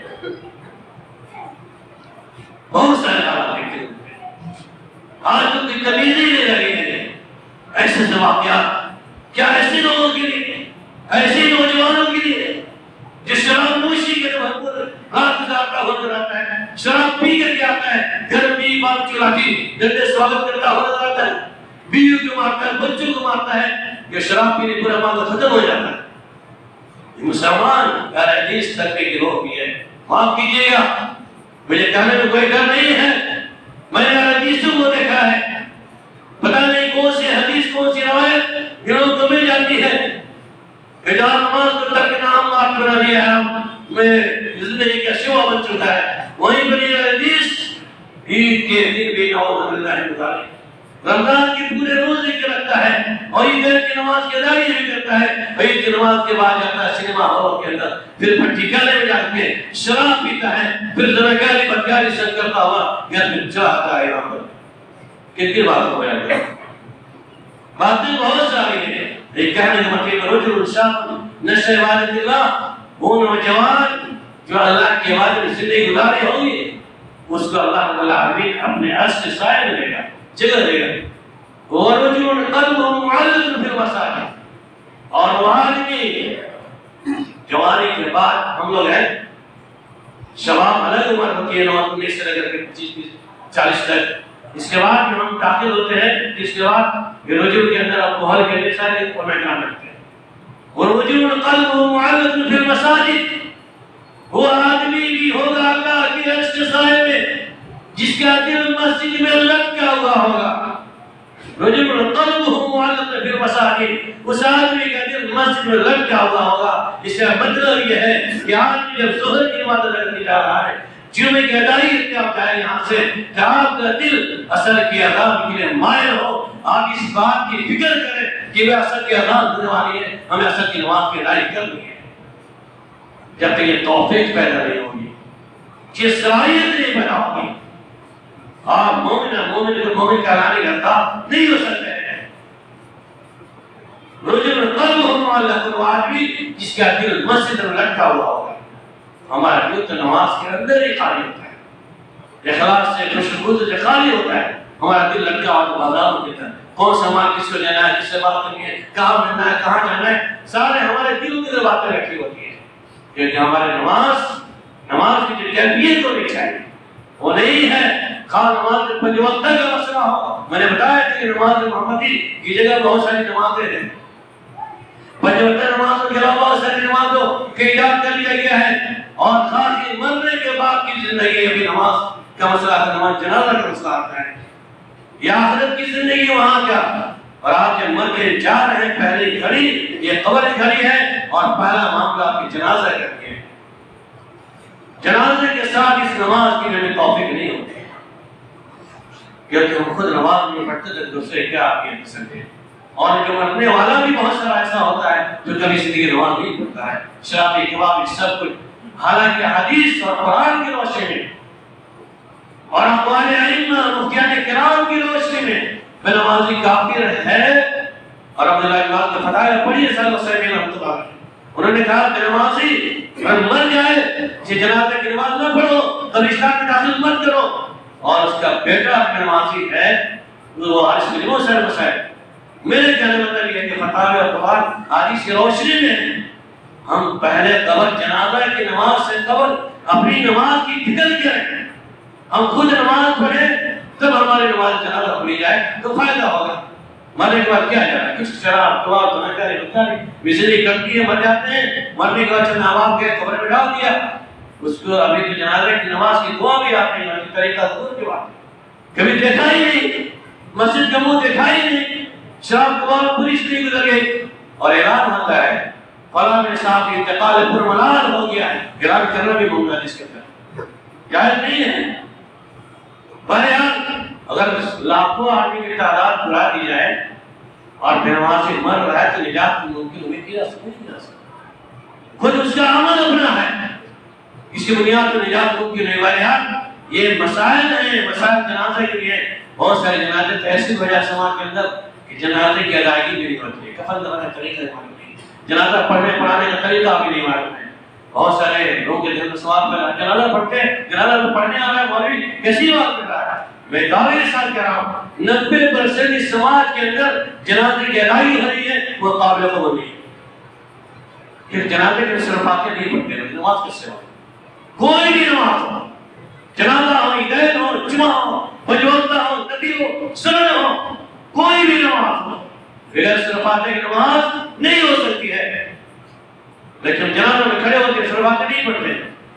बहुत सारे हालात देखते हैं आज तो कोई तमीज ही नहीं रही है। ऐसे से वाक़यात क्या ऐसे लोगों के लिए, ऐसे नौजवानों के लिए जो शराब नोशी के भरपूर रात गुजारता हुआ नजर आता है, शराब पी करके आता है, घर में बाप की लाठी डंडे स्वागत करता हुआ नजर आता है, बीवी को मारता है, बच्चों को मारता है, ये शराब पीने पूरा मामला खत्म हो जाता है। मुसलमान हदीस तक के गिरोह भी है, माफ कीजिएगा मुझे कहने में कोई डर नहीं है, मैंने हदीसों को देखा है, पता नहीं कौन सी हदीस कौन सी रवायत गिरोह को मिल जाती है, इजार नमाज को तक नाम माफ बना दिया है, मैं जिंदगी का शिवा बन चुका है। वहीं पर ये हदीस ईद के दिन भी नौज़बिल्लाह गुजारे, रमजान के पूरे रोजे के रखता है और ईद की नमाज के अदायगी भी करता है, ईद की नमाज के बाद जाता है सिनेमा हॉल के अंदर, फिर भट्टी गाने में जाके शराब पीता है, फिर ज़नाकारी बदकारी से करता हुआ या फिर चाहता है। यहाँ पर कितनी बात हो गया, बातें बहुत सारी हैं। एक कहने का मतलब रजुल शाब नशअ इबादतिल्लाह, वो नौजवान जो अल्लाह की इबादत में जिंदगी गुजारी होगी उसको अल्लाह रब्बुल आलमीन अपने अर्श के साये में लेगा, जगह देगा। और रजुल क़ल्बुहु मुअल्लक़ुन फिल मसाजिद, और वो आदमी जवानी के बाद हम लोग हैं, शबाब अलग उम्र होती है, उन्नीस से लेकर के पच्चीस चालीस तक, इसके बाद जब हम दाखिल होते हैं इसके बाद रुजू के अंदर अल्कोहल के लिए सारे फॉर्मेट रखते हैं। और रुजूल क़ल्ब मुअल्लक़ फिल मसाजिद, वो आदमी भी होगा अल्लाह के अर्श के साए में जिसका दिल मस्जिद में लटका हुआ होगा। रुजूल क़ल्ब मुअल्लक़ फिल मसाजिद, उस आदमी का दिल मस्जिद में लटका हुआ होगा। इसका मतलब यह है कि आदमी जब ज़ोहर की नमाज़ अदा करने जा रहा है, जुमे की अदायगी करते आप जाए यहाँ से, कि आपका दिल असल की अज़ान के लिए मायल हो, आप इस बात की फिक्र करें कि वह असल की अज़ान होने वाली है, हमें असल की नमाज की अदायगी करनी है। जब तक ये तौफीक पैदा नहीं होगी, ये सलाहियत नहीं पैदा होगी, आप मोमिन मोमिन को मोमिन कहलाने का दावा नहीं हो सकते हैं। रुजूल क़ल्ब मुअल्लक़, वो आदमी जिसका दिल मस्जिद में लटका हुआ होगा। हमारा दिल तो नमाज के अंदर ही खाली होता है, इखलास से खुशबूद से खाली होता है। हमारा दिल लटका हुआ तो बाजार में देता है, कौन सा माल किसको लेना है, किससे बात करनी है, कहाँ मिलना है, कहाँ जाना है, सारे हमारे दिल में बातें रखी होती है। क्योंकि हमारे नमाज नमाज की जो कैफियत होनी चाहिए वो नहीं है। खास नमाज में पंज वक्त का मसला हो, मैंने बताया कि नमाज मोहम्मदी की जगह बहुत सारी नमाजें हैं, पंज वक्त नमाज के अलावा बहुत सारी नमाजों के इजाद कर लिया गया है। और खास ये मरने के बाद की जिंदगी अभी नमाज का मसला है, नमाज जनाजा का मसला आता है, या आखिरत की जिंदगी वहां क्या। और आप जब मर के जा रहे हैं, पहली घड़ी ये कब्र की घड़ी है और पहला मामला आपकी जनाजा करके है। जनाजे के साथ इस नमाज की हमें तौफीक नहीं होती, क्योंकि हम खुद नमाज नहीं पढ़ते तो दूसरे क्या आपके पसंद। और जो मरने वाला भी बहुत सारा ऐसा होता है जो कभी जिंदगी नमाज नहीं पढ़ता है, शराबी कबाबी सब कुछ। हालांकि हदीस और कुरान की रोशनी में और अक़वाल अइम्मा मुफ्तियान किराम की रोशनी में बेनमाजी काफिर है। और अब्दुल्लाह इब्न अब्बास ने फतवा पढ़ी है सल्लल्लाहु अलैहि वसल्लम, उन्होंने कहा बेनमाजी अगर मर जाए, जे जनाजे की नमाज न पढ़ो तो इस्लाम में दाखिल मत करो, और उसका बेटा बेनमाजी है वो हारिस बिन मुसा मसाइल। मेरे कहने का मतलब यह है कि फतवा और कुरान हदीस की रोशनी में हम पहले कब्र जनाजा की नमाज से कब्र अपनी नमाज की फिक्र करें। हम खुद नमाज पढ़ें तब हमारी नमाज जनाजा पढ़ी जाए तो फायदा होगा। मरने के बाद क्या जाए, कुछ शराब कबाब तो न करे, होता नहीं, बिजली कटती है, मर जाते हैं, मरने के बाद चंद आवाम के कब्र में डाल दिया उसको। अभी तो जनाजे की नमाज की दुआ भी आपने तरीका दूर के बाद कभी देखा ही नहीं, मस्जिद का मुंह देखा ही नहीं, शराब कबाब पूरी जिंदगी गुजर गई और ऐलान होता है फलां में साहब इंतकाल पुरमलाल हो गया है, ऐलान करना भी मुमकिन है, इसके अंदर जायज नहीं है। बहरहाल अगर लाखों आदमी की तादाद बढ़ा दी जाए और फिर वहां से मर रहा है तो निजात मुमकिन हुई कि नहीं, खुद उसका अमल अपना है, इसकी बुनियाद पर निजात मुमकिन है। बहरहाल ये मसाइल हैं, मसाइल जनाजे के लिए बहुत सारे जनाजे तो ऐसी वजह समाज के अंदर कि जनाजे की अदायगी भी नहीं होती है, कफन दफन का तरीका नहीं मालूम है, जनाजा पढ़ने पढ़ाने का तरीका भी नहीं मालूम है। बहुत सारे लोग के दिल में सवाल पैदा, जनाजा पढ़ते जनाजा तो पढ़ने आ रहा है, मौलवी कैसी बात कर रहा है। मैं दावे के साथ कह रहा हूँ नब्बे परसेंट इस समाज के अंदर जनाजे की अदायगी हो रही है, वो काबिल कबूल नहीं है। फिर जनाजे के सिर्फ आके नहीं पढ़ते, नमाज किससे हो, कोई भी नमाज हो, जनाजा हो, ईदैन हो, जुमा हो, फजर हो, नदी हो, सुनन हो, कोई भी नमाज हो, बगैर सिर्फ आते की नमाज नहीं हो सकती है। लेकिन जनाजा में खड़े होकर सिर्फ आते नहीं पढ़ते,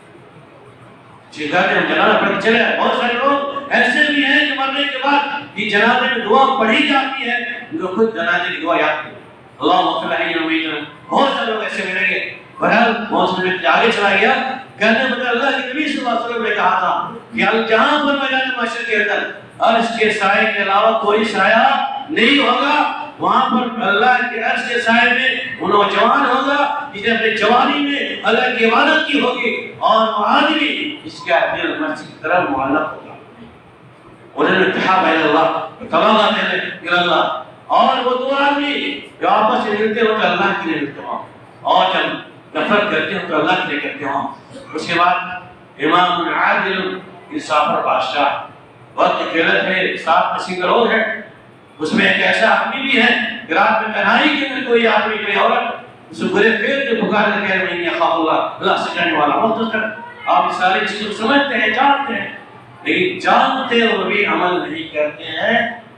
जिगाते हम जनाजा पढ़ चले। बहुत सारे लोग ऐसे भी हैं जो मरने के बाद ये जनाजे में दुआ पढ़ी जाती है, जो खुद जनाजे की दुआ याद करते, अल्लाह मग़फ़िर लना व बहुत सारे लोग ऐसे मिलेंगे। बहरहाल बहुत से में आगे चला गया, कहने मतलब अल्लाह के नबी सल्लल्लाहु अलैहि वसल्लम ने कहा था कि जहां पर मैदान महशर के अंदर अर्श के साए के अलावा कोई साया नहीं होगा, वहां पर अल्लाह के अर्श के साए में वो नौजवान होगा जिसने अपने जवानी में अल्लाह की इबादत की होगी, और वो आदमी इसका दिल मस्जिद की तरफ मुअल्लक़ होगा। उन्होंने कहा भाई अल्लाह तबागा देने अल्लाह, और वो दो आदमी जो आपस में मिलते हो तो अल्लाह के लिए मिलते हो, और जब नफरत करते हो तो अल्लाह के लिए करते हो। उसके बाद इमाम आदिल इंसाफर बादशाह वक्त किलत है, साथ में सिंगल और है, उसमें एक ऐसा आदमी भी है कि रात में तन्हाई के अंदर कोई आदमी कोई औरत उसे बुरे फेर के पुकार के मैं अल्लाह अल्लाह से डरने वाला हूं। तो आप सारी चीजें समझते हैं, जानते हैं, लेकिन जानते हुए भी अमल नहीं करते हैं।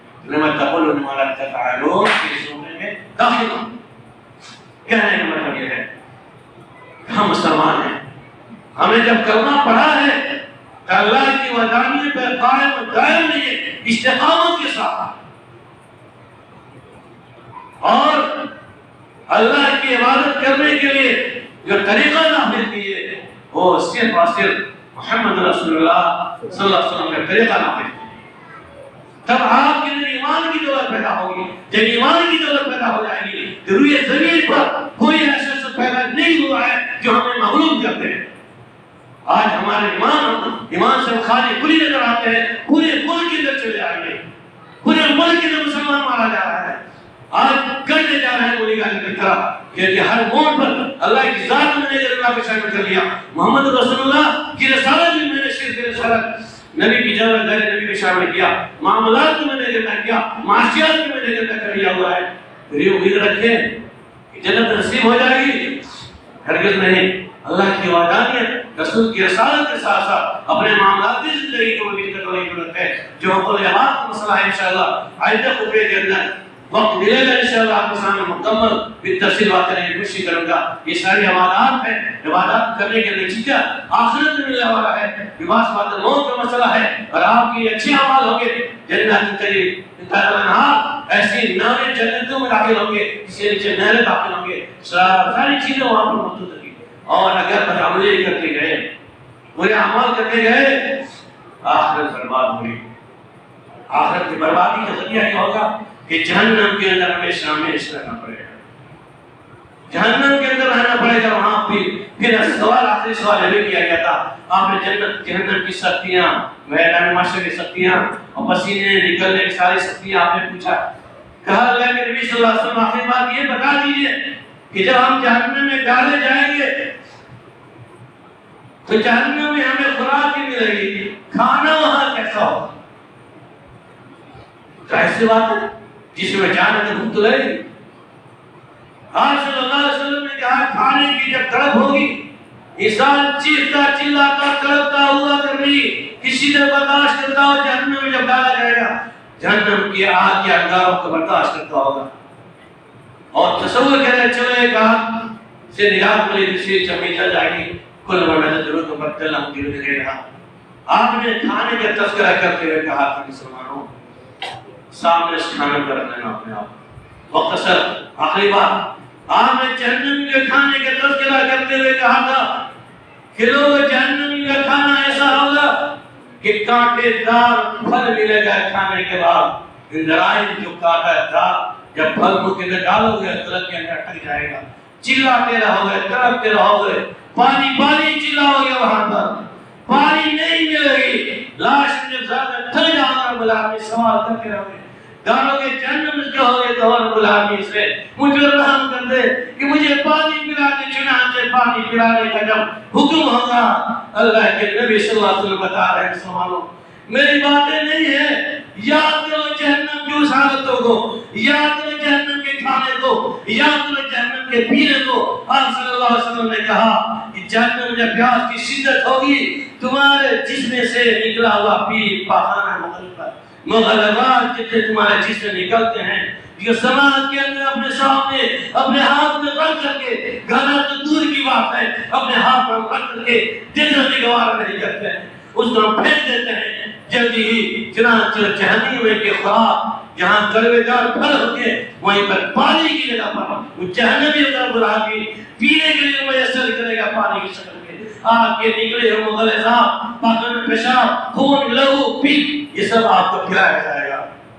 कहने का मतलब यह है हम मुसलमान हैं, हमें जब कलमा पढ़ा है तो अल्लाह की वदानियत पर कायम दायम नहीं है, इस्तिकामत के साथ, और अल्लाह की इबादत करने के लिए जो तरीका नाफिज किए वो सिर्फ और सिर्फ मोहम्मद रसूलुल्लाह सल्लल्लाहु अलैहि वसल्लम का तरीका नाफिज किए। तब आपके अंदर ईमान की दौलत पैदा होगी। जब ईमान की दौलत पैदा हो जाएगी तो रुए ज़मीन पर कोई ऐसा शख्स पैदा नहीं हुआ है जो हमें मगलूब करते हैं। आज हमारे ईमान ईमान से खाली खुली नजर आते हैं, पूरे मुल्क के अंदर चले आएंगे, पूरे मुल्क के अंदर मुसलमान मारा जा रहा है। आज करने जा रहे हैं गोली गाली की तरह, क्योंकि हर मोड़ पर अल्लाह की जात मैंने अल्लाह के शामिल कर लिया, मोहम्मद रसूलुल्लाह की रिसालत भी मैंने शिर्क की रिसालत नबी की जगह गैर नबी को शामिल किया, मामलात को मैंने गंदा किया, माशियात को मैंने गंदा कर लिया हुआ है। फिर ये उम्मीद रखें कि जन्नत नसीब हो जाएगी, हरगिज़ नहीं। अल्लाह की वहदानियत रसूल की रिसालत के साथ साथ अपने मामलात की जिंदगी को भी करने की जरूरत है। जो अक़ल अमात का मसला है इंशाअल्लाह आइंदा खुतबे के अंदर वक्त मिलेगा इंशाअल्लाह आपके सामने मुकम्मल तफसील बात करने की कोशिश करूंगा। ये सारी इबादत है, इबादत करने के नतीजा आखिरत में मिलने वाला है, विवास बात मौत का मसला है, और आपकी अच्छे अमाल होंगे जन्नत के करीब इंतहार ऐसी नारे जन्नतों में दाखिल होंगे, इसके नीचे नहरें दाखिल होंगे, सारी चीजें वहां पर मौजूद होंगी। और अगर बदअमली करते गए, बुरे अमाल करते गए, आखिरत बर्बाद हुई। आखिरत की बर्बादी का जरिया क्या होगा कि जहन्नम के अंदर हमेशा हमेशा रहना पड़ेगा, जहन्नम के अंदर रहना पड़ेगा। वहां भी फिर सवाल आखिरी सवाल ये किया गया था, आपने जन्नत जहन्नम की शक्तियां, मैदान महशर की शक्तियां और पसीने निकलने की सारी शक्तियां आपने पूछा। कहा अल्लाह के नबी सल्लल्लाहु अलैहि वसल्लम आखिरी बात ये बता दीजिए कि जब हम जहन्नम में डाले जाएंगे तो जहन्नम में हमें खुराक ही मिलेगी, खाना वहां कैसा होगा? ऐसी बात है जिसमें जाने में भूख लगेगी। आज सल्लल्लाहु अलैहि वसल्लम ने कहा खाने की जब तड़प होगी, इंसान चीखता चिल्लाता तड़पता हुआ करनी किसी ने बर्दाश्त करता हो, जहन्नम में जब डाला जाएगा जहन्नम की आग के अंगारों को बर्दाश्त करता होगा। और तसव्वुर करें चलो एक आग से निजात मिली दूसरी जमीन जाएगी, कुल वजह जरूरत को बदल हम गिर गए। आपने खाने का तस्करा करते हुए कहा था मुसलमानों सामने खाना कर लेना अपने आप। मुख्तसर आखिरी बात, आपने जहन्नम के खाने का तस्करा करते हुए कहा था कि लोग जहन्नम का खाना ऐसा होगा कि कांटेदार फल मिलेगा खाने के बाद। इंद्रायण जो कांटेदार जब फल मुंह के अंदर डालोगे गलत के अंदर अटक जाएगा, चिल्लाते रहोगे तड़पते रहोगे, पानी पानी चिल्लाओगे, वहां पर पानी नहीं मिलेगी। लाश में जब ज्यादा थक जाओगे गुलामी सवाल करते रहोगे, डालोगे जहन्नम में कहोगे तो और गुलामी से मुझे रहम कर दे कि मुझे पानी पिला दे। चुनांचे पानी पिलाने का जब हुक्म होगा, अल्लाह के नबी सल्लल्लाहु अलैहि वसल्लम बता रहे हैं मुसलमानों मेरी बातें नहीं है, याद करो जहन्नम की उस हालतों को, याद करो जहन्नम के खाने को, याद करो जहन्नम के पीने को। आप सल्लल्लाहु अलैहि वसल्लम ने कहा कि जहन्नम में जब प्यास की शिद्दत होगी तुम्हारे जिस्म से निकला हुआ पी पाखाना मुगलबा मुगलबात जितने तुम्हारे जिस्म निकलते हैं, जो समाज के अंदर अपने सामने अपने हाथ में रख करके, गाना तो दूर की बात है, अपने हाथ में रख करके देखने की गवारा नहीं करते हैं, उसको हम फेंक देते हैं जल्दी ही। चुनांचे जहन्नम के खुराक जहाँ कड़वेदार फल होते वहीं पर पानी की जगह पर जहन्नमी गुलामी पीने के लिए मयसर करेगा पानी की शक्ल में। आपके निकले हो मुगलजात, पाखन पेशाब, खून, लहू, पीप, ये सब आपको खिलाया जाएगा।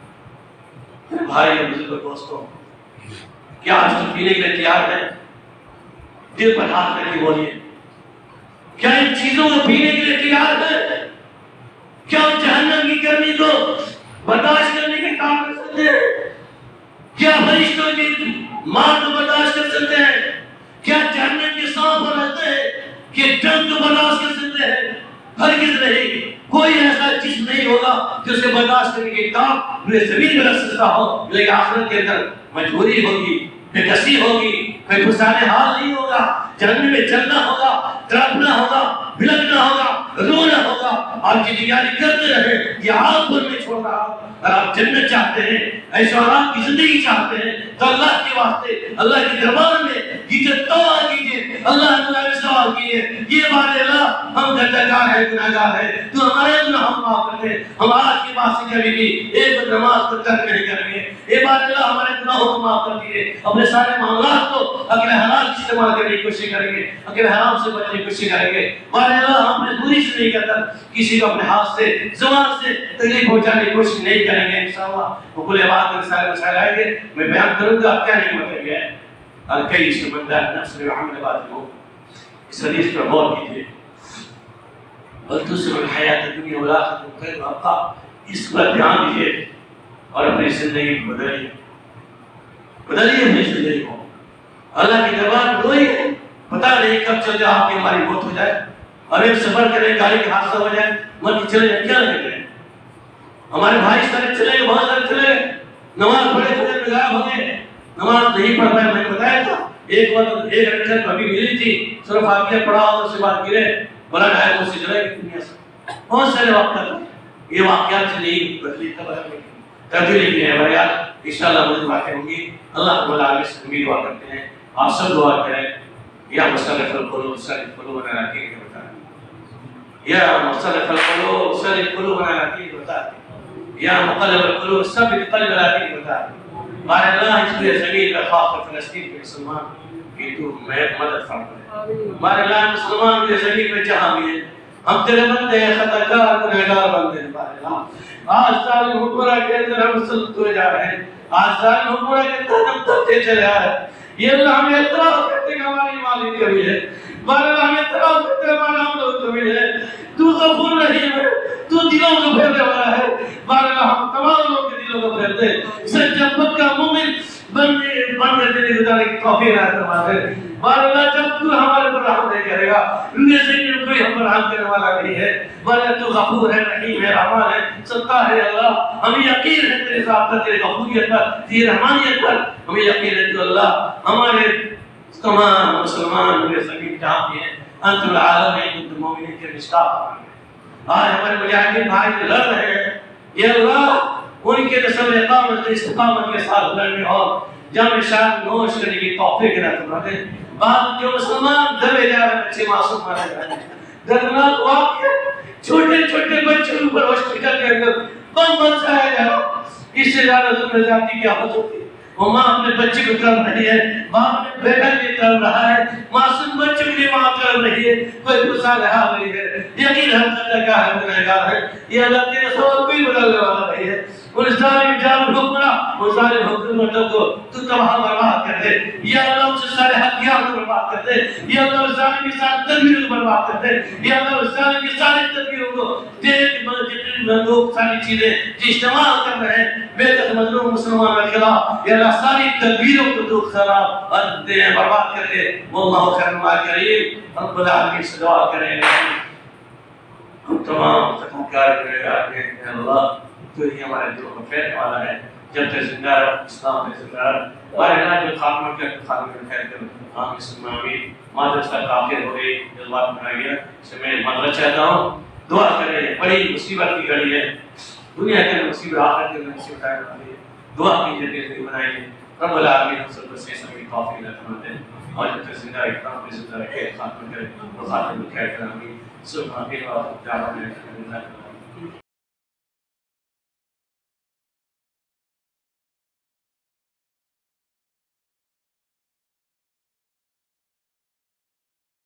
भाई और बुजुर्ग दोस्तों, क्या आज तो पीने के लिए तैयार है? दिल पर हाथ रख के बोलिए, क्या इन चीजों को पीने के लिए तैयार है? क्या जहन्नम की गर्मी को बर्दाश्त करने के काम कर सकते हैं? क्या फरिश्तों की मार को बर्दाश्त कर सकते हैं? क्या जहन्नम के सांप पर रहते हैं कि डंक को बर्दाश्त कर सकते हैं? हरगिज़ नहीं। कोई ऐसा जिस्म नहीं होगा कि उसे बर्दाश्त करने की ताकत पूरे जमीन में रख सकता हो, लेकिन आखिरत के अंदर मजबूरी होगी, बेकसी होगी, कोई फुसाने हाल नहीं होगा, जहन्नम में जलना होगा, तड़पना होगा, बिलखना होगा, रोना होगा। आपकी तैयारी करते रहे। ये आप पर नहीं छोड़ रहा। अगर आप जन्नत चाहते हैं, ऐशोआराम की जिंदगी चाहते हैं, तो अल्लाह के वास्ते अल्लाह के दरबार में ये तौबा कीजिए। अल्लाह ताला से सवाल कीजिए, ये बात अल्लाह हम गुनाहगार हैं, गुनाहगार हैं, तो हमारे गुनाह माफ कर दे। हम आज के बाद से कभी भी एक नमाज को तर्क नहीं करेंगे। ये बात अल्लाह हमारे गुनाहों को माफ कर दिए। अपने सारे मामलात को अगले हलाल इस्तेमाल करने की कोशिश करेंगे, अगले हराम से बचने की कोशिश करेंगे। बार अल्लाह हम मजबूरी से नहीं करता, किसी को अपने हाथ से ज़ुबान से तकलीफ पहुंचाने की कोशिश नहीं करेंगे। इंशाअल्लाह हुकुल बात में सारे मसाइल आएंगे, मैं बयान करूंगा क्या नहीं मतलब है। और कई समझदार नफ्स में हमने बात हो, इस हदीस पर गौर कीजिए। और दूसरी हयात दुनिया और आखिरत खैर वाक़ा, इस पर ध्यान दीजिए और अपनी जिंदगी बदलिए, बदलिए अपनी जिंदगी को। अल्लाह की दरबार में रोइए, पता नहीं कब चल जाए आपकी हमारी मौत हो जाए और एक सफर करें, गाड़ी का हादसा हो जाए, मर के चले जाए, क्या लगेगा? हमारे भाई सारे चले गए, बहुत सारे चले गए, नमाज पढ़े पढ़े में गायब हो गए, नमाज नहीं पढ़ पाए। मैंने बताया था एक बार एक रकअत अभी मिली थी, सिर्फ आगे पढ़ा और उसके बाद गिरे, बड़ा गायब मुझसे चले गए दुनिया से। बहुत सारे वाक़यात, ये वाक़यात से नहीं बदली तब्दीली की है यार। इंशाअल्लाह मुझे बातें होंगी। अल्लाह ताला आगे से उम्मीद दुआ करते हैं, आप सब दुआ करें। या मुसल्लिफल कुलूब सल्लिफ कुलूबना अला दीनिक बता, या मुसल्लिफल कुलूब सल्लिफ कुलूबना अला दीनिक बता, या मुक़ल्लिबल कुलूब सब्बित क़ल्बना अला दीनिक बता। बार अल्लाह इस पूरे ज़मीन पर खास फ़लस्तीन के मुसलमान की तू मैं मदद फरमा। बार अल्लाह मुसलमान पूरे ज़मीन पे जहां भी है, हम तेरे बंदे हैं, खताकार गुनहगार बंदे हैं। बार अल्लाह आज जालिम हुक्मरान के अंदर हम सल्लत हुए जा रहे हैं, आज जालिम हुक्मरान के अंदर हम तबते चले आ रहे हैं। ये अल्लाह हमें इतराफ़ करते हैं हमारी माली कमी है, बार अल्लाह हमें इतराफ़ करते हैं हमारा हम लोग कमी है। तू गफूर रहीम है, तू दिलों को फेरने वाला है। बार अल्लाह हम तमाम लोगों के दिलों को फेर दे, सच्चा पक्का मोमिन बनने बनने देने गुजारने की तौफीक अता फरमा दे। बार अल्लाह जब तू हमारे पर रहम नहीं करेगा, दुनिया से कोई हम पर रहम करने वाला नहीं है। बार अल्लाह तू गफूर है, रहीम है, रहमान है, सत्तार है। अल्लाह हमें यकीन है तेरे साथ पर, तेरे गफूरियत पर, तेरी रहमानियत पर हमें यकीन है। तो अल्लाह हमारे तमाम मुसलमान पूरे ज़मीन जहां भी हैं, अंतुल आलम है, कुल मोमिन के मिस्काफ आज हमारे मुजाहिदीन भाई लड़ रहे हैं। ये अल्लाह उनके नस्ल इकामत इस्तिकामत के साथ लड़ने और जम शान नोश करने की तौफीक अता फरमा दे। बाद जो मुसलमान दबे जा रहे हैं, बच्चे मासूम मारे जा रहे हैं, दर्दनाक वाक़या, छोटे छोटे बच्चों के ऊपर हॉस्पिटल के अंदर बम बरसाया जा रहा है। इससे ज्यादा जुल्म जाती क्या हो सकती है? वो माँ अपने बच्चे को तड़प रही है, बाप अपने बेटा के तड़प रहा है, मासूम बच्चे के लिए माँ तड़प रही है, कोई गुस्सा रहा नहीं है। यकीन हम करता क्या है, गुनहगार है। ये अल्लाह तेरे सवाल कोई बदलने वाला नहीं है। उन जालिम जालिम हुक्मरां, उन जालिम हुकूमतों को तू तबाह बर्बाद कर दे। या अल्लाह उनसे सारे हथियार को बर्बाद कर दे। या अल्लाह उस जालिम की सारी तदबीरों को बर्बाद कर दे। या अल्लाह उस जालिम की सारी तदबीरों को तेरे जितने लोग सारी चीजें जो इस्तेमाल कर रहे हैं बेदख मजलूम मुसलमानों के खिलाफ, या अल्लाह सारी तदबीरों को तू खराब और दे बर्बाद कर दे। वल्लाहु खैरुल माकिरीन। रब्बुल आलमीन से दुआ करें, हम तमाम खतमकार गुनहगार हैं। अल्लाह तो ही हमारे दिलों को फेरने वाला है। जब तक जिंदा रहो इस्लाम में जिंदा रहो। और अल्लाह जो खात्मा के खात्मे में खैर कर आमीन सुम्मा आमीन। मादरसा काफिर हो गई, जज्बात बनाया गया, इससे मैं मदद चाहता हूँ, दुआ करें। बड़ी मुसीबत की घड़ी है, दुनिया के मुसीबत आखिरत के मुसीबत आने वाली है। दुआ कीजिए, जिंदगी बनाइए। रब्बुल आलमीन हम सबको सही सही तौफीक अता फरमाए और जब तक जिंदा इकराम में जिंदा रखे, खात्मा करे और खात्मे में खैर कर आमीन। सुभान अल्लाह व बिहम्दिही।